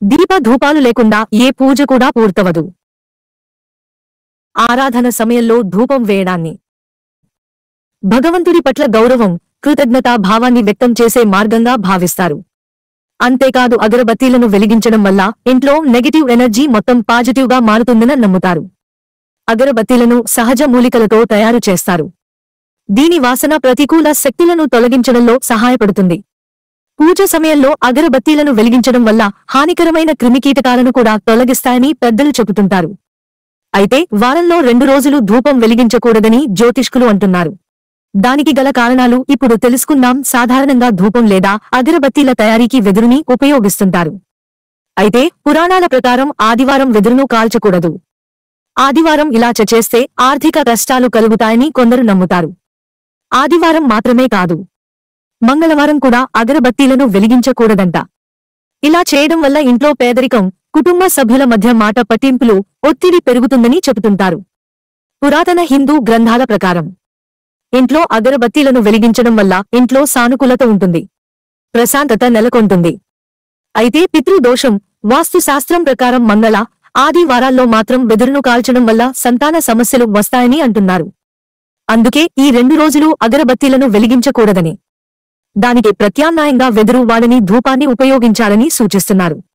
దీప ధూపాలు లేకుండా ఏ పూజ కూడా పూర్తవదు. ఆరాధన సమయంలో ధూపం వేయడాన్ని భగవంతుడి పట్ల గౌరవం, కృతజ్ఞతా భావాన్ని వ్యక్తం చేసే మార్గంగా భావిస్తారు. అంతేకాదు అగరబత్తీలను వెలిగించడం వల్ల ఇంట్లో నెగటివ్ ఎనర్జీ మొత్తం పాజిటివ్ గా మారుతుందని నమ్ముతారు. అగరబత్తీలను సహజ మూలికలతో తయారు చేస్తారు. దీని వాసన ప్రతికూల శక్తులను తొలగించడంలో సహాయపడుతుంది. పూజ సమయంలో అగరబత్తీలను వెలిగించడం వల్ల హానికరమైన క్రిమికీటకాలను కూడా తొలగిస్తాయని పెద్దలు చెబుతుంటారు. అయితే వారంలో 2 రోజులు ధూపం వెలిగించకూడదని జ్యోతిష్కులు అంటున్నారు. దానికి గల కారణాలు ఇప్పుడు తెలుసుకుందాం. సాధారణంగా ధూపం లేదా అగరబత్తీల తయారీకి వెదురుని ఉపయోగిస్తుంటారు. అయితే పురాణాల ప్రకారం ఆదివారం వెదురును కాల్చకూడదు. ఆదివారం ఇలా చేస్తే ఆర్థిక కష్టాలు కలుగుతాయని కొందరు నమ్ముతారు. ఆదివారం మాత్రమే కాదు, మంగళవారం కూడా అగరబత్తీలను వెలిగించకూడదంట. ఇలా చేయడం వల్ల ఇంట్లో పేదరికం, కుటుంబ సభ్యుల మధ్య మాట పట్టింపులు, ఒత్తిడి పెరుగుతుందని చెబుతుంటారు. పురాతన హిందూ గ్రంథాల ప్రకారం ఇంట్లో అగరబత్తీలను వెలిగించడం వల్ల ఇంట్లో సానుకూలత ఉంటుంది, ప్రశాంతత నెలకొంటుంది. అయితే పితృదోషం, వాస్తుశాస్త్రం ప్రకారం మంగళ, ఆదివారాల్లో మాత్రం వెదురును కాల్చడం వల్ల సంతాన సమస్యలు వస్తాయని అంటున్నారు. అందుకే ఈ 2 రోజులు అగరబత్తీలను వెలిగించకూడదని, దానికి ప్రత్యామ్నాయంగా వెదురు వాడని ధూపాన్ని ఉపయోగించాలని సూచిస్తున్నారు.